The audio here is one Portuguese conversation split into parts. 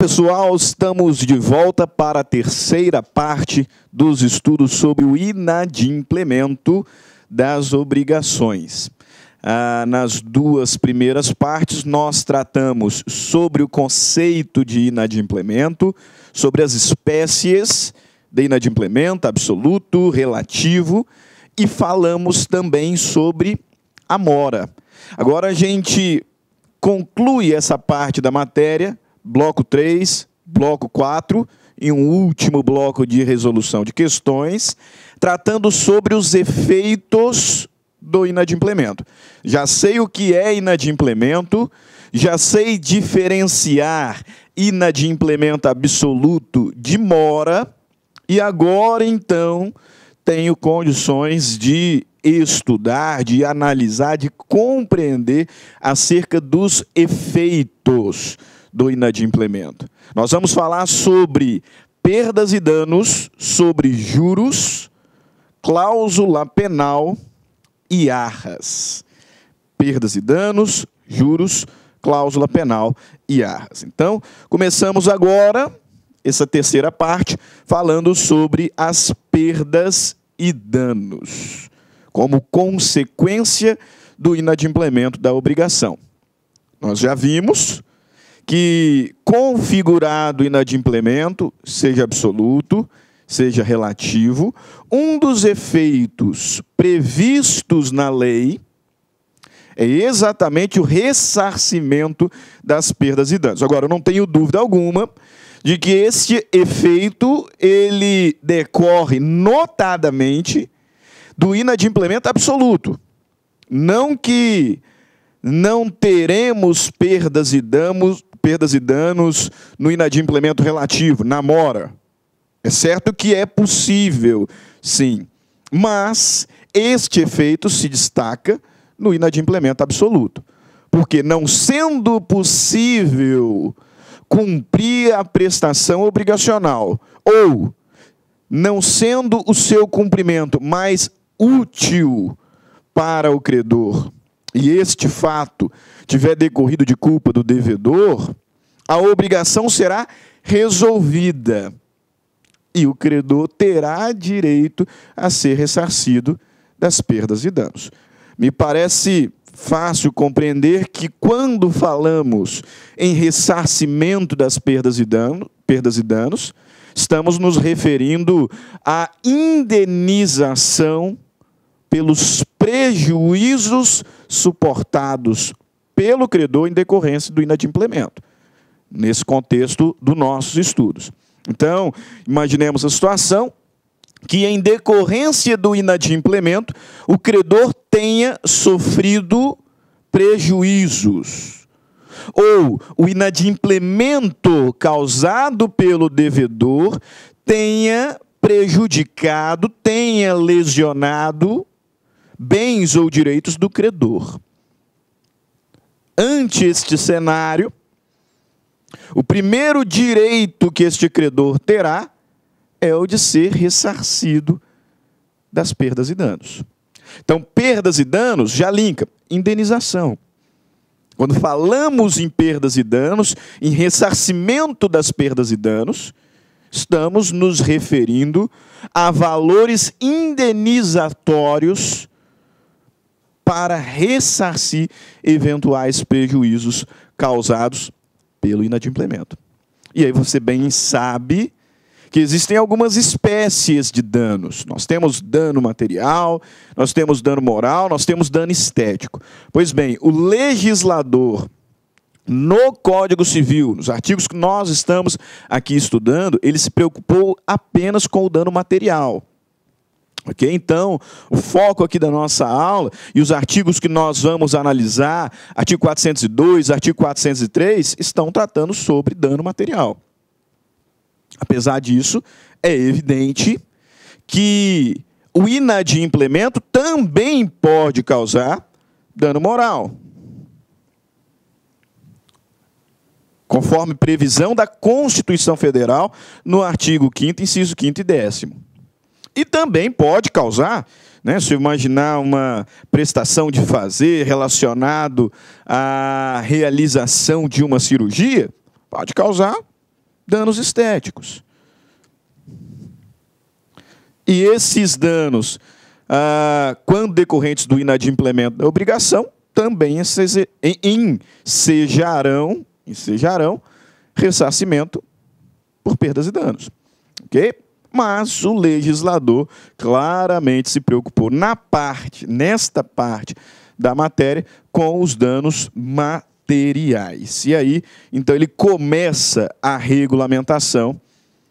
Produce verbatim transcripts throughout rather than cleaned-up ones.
Pessoal, estamos de volta para a terceira parte dos estudos sobre o inadimplemento das obrigações. Ah, nas duas primeiras partes, nós tratamos sobre o conceito de inadimplemento, sobre as espécies de inadimplemento, absoluto, relativo, e falamos também sobre a mora. Agora a gente conclui essa parte da matéria, bloco três, bloco quatro, e um último bloco de resolução de questões, tratando sobre os efeitos do inadimplemento. Já sei o que é inadimplemento, já sei diferenciar inadimplemento absoluto de mora, e agora, então, tenho condições de estudar, de analisar, de compreender acerca dos efeitos do inadimplemento. Nós vamos falar sobre perdas e danos, sobre juros, cláusula penal e arras. Perdas e danos, juros, cláusula penal e arras. Então, começamos agora essa terceira parte falando sobre as perdas e danos, como consequência do inadimplemento da obrigação. Nós já vimos que, configurado o inadimplemento, seja absoluto, seja relativo, um dos efeitos previstos na lei é exatamente o ressarcimento das perdas e danos. Agora, eu não tenho dúvida alguma de que este efeito ele decorre notadamente do inadimplemento absoluto. Não que não teremos perdas e danos, perdas e danos no inadimplemento relativo, na mora. É certo que é possível, sim, mas este efeito se destaca no inadimplemento absoluto. Porque não sendo possível cumprir a prestação obrigacional, ou não sendo o seu cumprimento mais útil para o credor, e este fato tiver decorrido de culpa do devedor, a obrigação será resolvida e o credor terá direito a ser ressarcido das perdas e danos. Me parece fácil compreender que, quando falamos em ressarcimento das perdas e danos, perdas e danos, estamos nos referindo à indenização pelos prejuízos suportados pelo credor em decorrência do inadimplemento, nesse contexto dos nossos estudos. Então, imaginemos a situação que, em decorrência do inadimplemento, o credor tenha sofrido prejuízos, ou o inadimplemento causado pelo devedor tenha prejudicado, tenha lesionado bens ou direitos do credor. Ante este cenário, o primeiro direito que este credor terá é o de ser ressarcido das perdas e danos. Então, perdas e danos já linka indenização. Quando falamos em perdas e danos, em ressarcimento das perdas e danos, estamos nos referindo a valores indenizatórios para ressarcir eventuais prejuízos causados pelo inadimplemento. E aí você bem sabe que existem algumas espécies de danos. Nós temos dano material, nós temos dano moral, nós temos dano estético. Pois bem, o legislador, no Código Civil, nos artigos que nós estamos aqui estudando, ele se preocupou apenas com o dano material. Ok? Então, o foco aqui da nossa aula e os artigos que nós vamos analisar, artigo quatrocentos e dois, artigo quatrocentos e três, estão tratando sobre dano material. Apesar disso, é evidente que o inadimplemento também pode causar dano moral, conforme previsão da Constituição Federal, no artigo quinto, inciso quinto e décimo. E também pode causar, né, se eu imaginar uma prestação de fazer relacionado à realização de uma cirurgia, pode causar danos estéticos. E esses danos, ah, quando decorrentes do inadimplemento da obrigação, também ensejarão, ensejarão ressarcimento por perdas e danos. Ok? Mas o legislador claramente se preocupou na parte, nesta parte da matéria, com os danos materiais. E aí, então, ele começa a regulamentação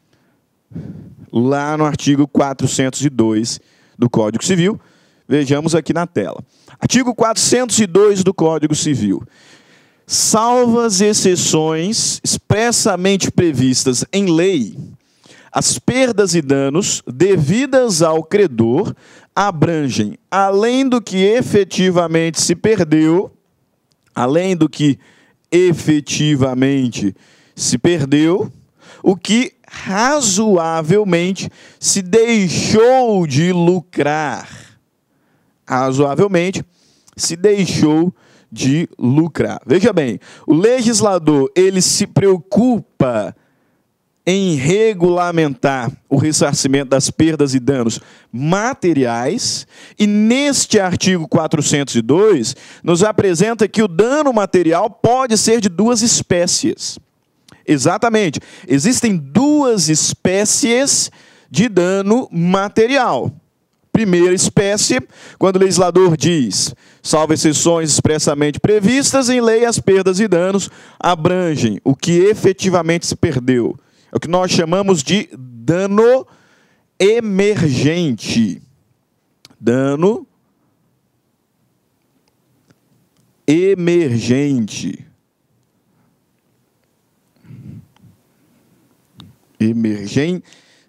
lá no artigo quatrocentos e dois do Código Civil. Vejamos aqui na tela. Artigo quatrocentos e dois do Código Civil. Salvas exceções expressamente previstas em lei, as perdas e danos devidas ao credor abrangem, além do que efetivamente se perdeu, além do que efetivamente se perdeu, o que razoavelmente se deixou de lucrar. Razoavelmente se deixou de lucrar. Veja bem, o legislador ele se preocupa em regulamentar o ressarcimento das perdas e danos materiais, e neste artigo quatrocentos e dois nos apresenta que o dano material pode ser de duas espécies. Exatamente, existem duas espécies de dano material. Primeira espécie, quando o legislador diz, salvo exceções expressamente previstas em lei, as perdas e danos abrangem o que efetivamente se perdeu. É o que nós chamamos de dano emergente. Dano emergente. Emergente.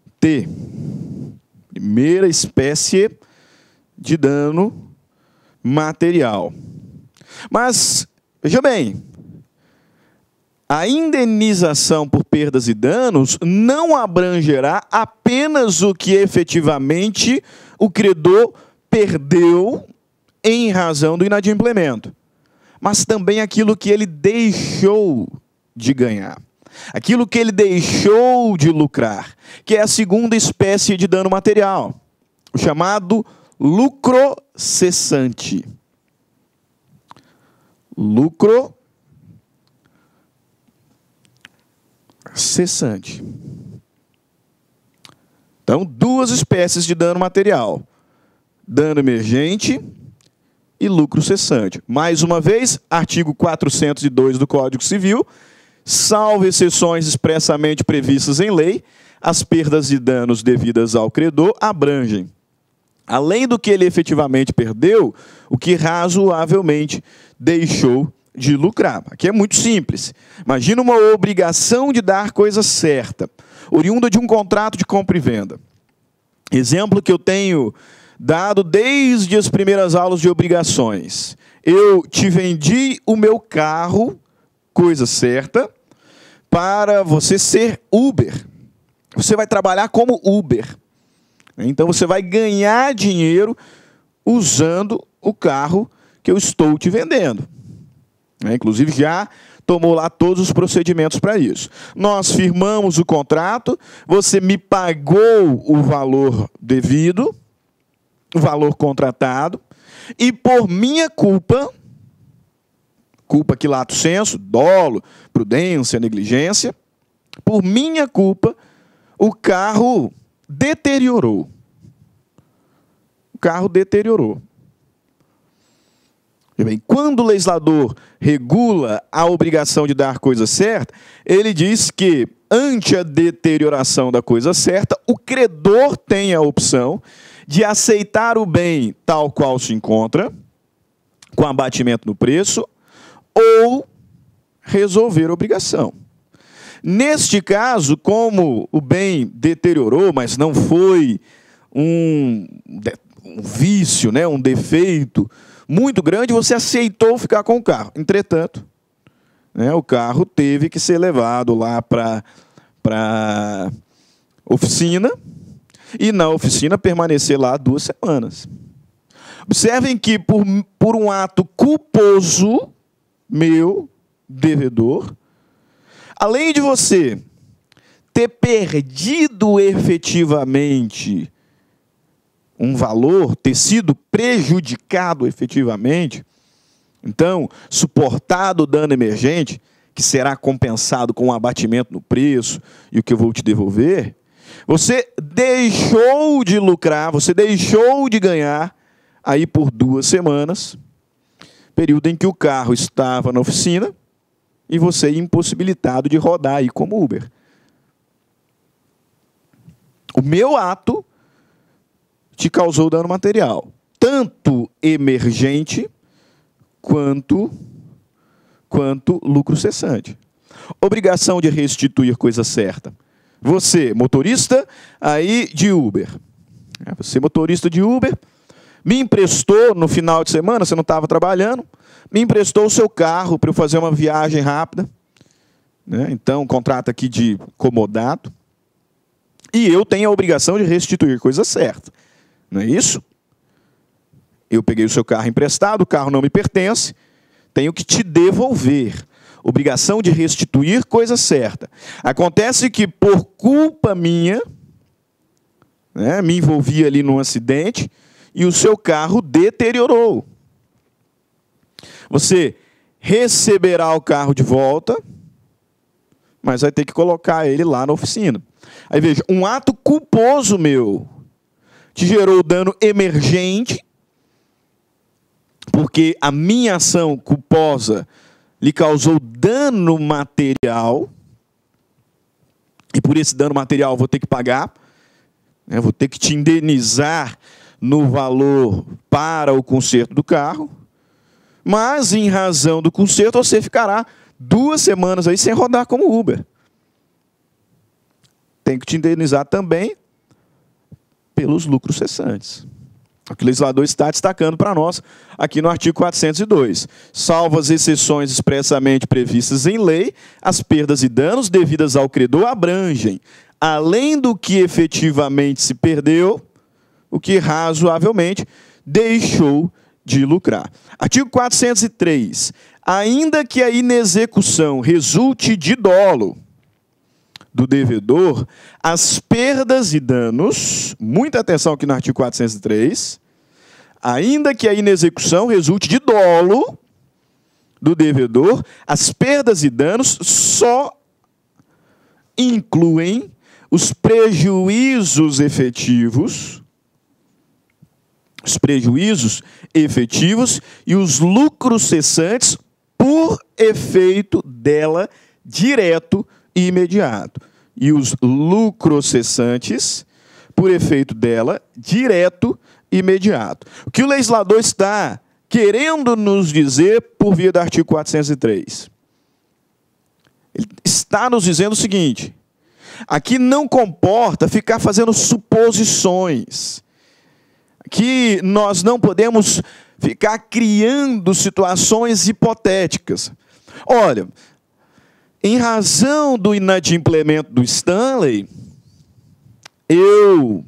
Primeira espécie de dano material. Mas, veja bem, a indenização por perdas e danos não abrangerá apenas o que efetivamente o credor perdeu em razão do inadimplemento, mas também aquilo que ele deixou de ganhar, aquilo que ele deixou de lucrar, que é a segunda espécie de dano material, o chamado lucro cessante. Lucro cessante. Então, duas espécies de dano material: dano emergente e lucro cessante. Mais uma vez, artigo quatrocentos e dois do Código Civil, salvo exceções expressamente previstas em lei, as perdas e danos devidas ao credor abrangem, além do que ele efetivamente perdeu, o que razoavelmente deixou de lucrar. Aqui é muito simples. Imagina uma obrigação de dar coisa certa, oriunda de um contrato de compra e venda. Exemplo que eu tenho dado desde as primeiras aulas de obrigações. Eu te vendi o meu carro, coisa certa, para você ser Uber. Você vai trabalhar como Uber. Então você vai ganhar dinheiro usando o carro que eu estou te vendendo. Inclusive já tomou lá todos os procedimentos para isso. Nós firmamos o contrato, você me pagou o valor devido, o valor contratado, e por minha culpa, culpa que lato sensu, dolo, prudência, negligência, por minha culpa, o carro deteriorou. O carro deteriorou. Bem, quando o legislador regula a obrigação de dar coisa certa, ele diz que, ante a deterioração da coisa certa, o credor tem a opção de aceitar o bem tal qual se encontra, com abatimento no preço, ou resolver a obrigação. Neste caso, como o bem deteriorou, mas não foi um, um vício, né, um defeito muito grande, você aceitou ficar com o carro. Entretanto, né, o carro teve que ser levado lá para a oficina e na oficina permanecer lá duas semanas. Observem que por, por um ato culposo, meu, devedor, além de você ter perdido efetivamente um valor, ter sido prejudicado efetivamente, então, suportado o dano emergente, que será compensado com um abatimento no preço e o que eu vou te devolver, você deixou de lucrar, você deixou de ganhar aí por duas semanas, período em que o carro estava na oficina e você impossibilitado de rodar aí como Uber. O meu ato te causou dano material, tanto emergente quanto, quanto lucro cessante. Obrigação de restituir coisa certa. Você, motorista aí de Uber. Você, motorista de Uber, me emprestou no final de semana, você não estava trabalhando, me emprestou o seu carro para eu fazer uma viagem rápida. Né? Então, contrato aqui de comodato. E eu tenho a obrigação de restituir coisa certa. Não é isso? Eu peguei o seu carro emprestado, o carro não me pertence, tenho que te devolver. Obrigação de restituir coisa certa. Acontece que, por culpa minha, né, me envolvi ali num acidente e o seu carro deteriorou. Você receberá o carro de volta, mas vai ter que colocar ele lá na oficina. Aí veja, um ato culposo meu te gerou dano emergente, porque a minha ação culposa lhe causou dano material, e por esse dano material eu vou ter que pagar, né, vou ter que te indenizar no valor para o conserto do carro, mas em razão do conserto você ficará duas semanas aí sem rodar como Uber. Tem que te indenizar também pelos lucros cessantes. O que o legislador está destacando para nós aqui no artigo quatrocentos e dois. Salvo as exceções expressamente previstas em lei, as perdas e danos devidas ao credor abrangem, além do que efetivamente se perdeu, o que razoavelmente deixou de lucrar. Artigo quatrocentos e três. Ainda que a inexecução resulte de dolo do devedor, as perdas e danos, muita atenção aqui no artigo quatrocentos e três, ainda que a inexecução resulte de dolo do devedor, as perdas e danos só incluem os prejuízos efetivos, os prejuízos efetivos e os lucros cessantes por efeito dela direto e imediato. E os lucros cessantes, por efeito dela, direto e imediato. O que o legislador está querendo nos dizer por via do artigo quatrocentos e três? Ele está nos dizendo o seguinte: aqui não comporta ficar fazendo suposições, que nós não podemos ficar criando situações hipotéticas. Olha, em razão do inadimplemento do Stanley, eu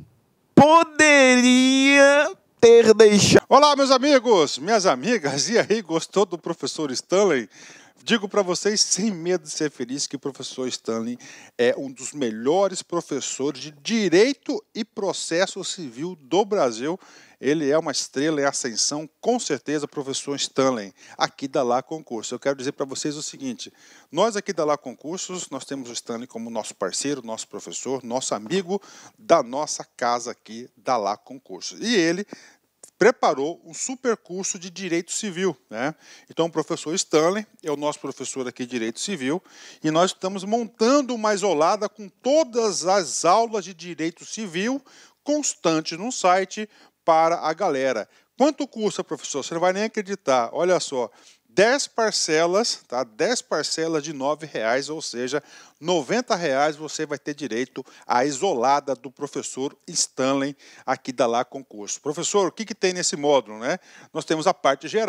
poderia ter deixado... Olá, meus amigos, minhas amigas, e aí, gostou do professor Stanley? Digo para vocês, sem medo de ser feliz, que o professor Stanley é um dos melhores professores de Direito e Processo Civil do Brasil. Ele é uma estrela em ascensão, com certeza, professor Stanley, aqui da Lá Concurso. Eu quero dizer para vocês o seguinte: nós aqui da Lá Concursos, nós temos o Stanley como nosso parceiro, nosso professor, nosso amigo da nossa casa aqui da Lá Concurso. E ele preparou um super curso de Direito Civil, né? Então, o professor Stanley é o nosso professor aqui de Direito Civil e nós estamos montando uma isolada com todas as aulas de Direito Civil constantes no site para a galera. Quanto custa, professor? Você não vai nem acreditar. Olha só, dez parcelas, tá? dez parcelas de nove reais, ou seja, noventa reais você vai ter direito à isolada do professor Stanley aqui da Lá Concurso. Professor, o que, que tem nesse módulo, né? Nós temos a parte geral,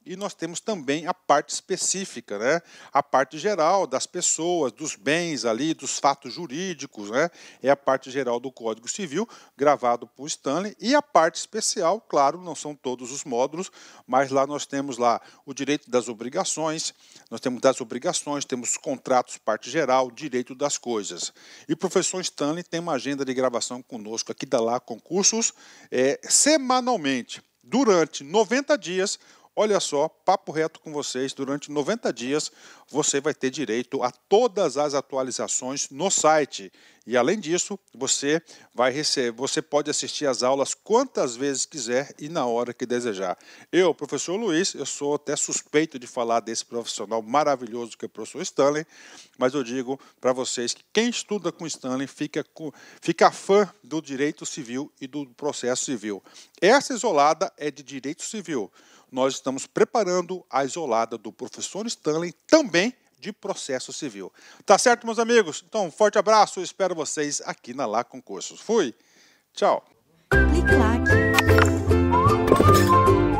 e nós temos também a parte específica, né? A parte geral das pessoas, dos bens ali, dos fatos jurídicos, né? É a parte geral do Código Civil, gravado por Stanley, e a parte especial, claro, não são todos os módulos, mas lá nós temos lá o direito das obrigações, nós temos das obrigações, temos contratos, parte geral, direito das coisas. E o professor Stanley tem uma agenda de gravação conosco aqui da Lá Concursos, é, semanalmente, durante noventa dias. Olha só, papo reto com vocês, durante noventa dias você vai ter direito a todas as atualizações no site. E além disso, você vai receber, você pode assistir às aulas quantas vezes quiser e na hora que desejar. Eu, professor Luiz, eu sou até suspeito de falar desse profissional maravilhoso que é o professor Stanley, mas eu digo para vocês que quem estuda com Stanley fica, com, fica fã do direito civil e do processo civil. Essa isolada é de direito civil. Nós estamos preparando a isolada do professor Stanley também de processo civil. Tá certo, meus amigos? Então, um forte abraço, espero vocês aqui na Lá Concursos. Fui, tchau. Clique lá.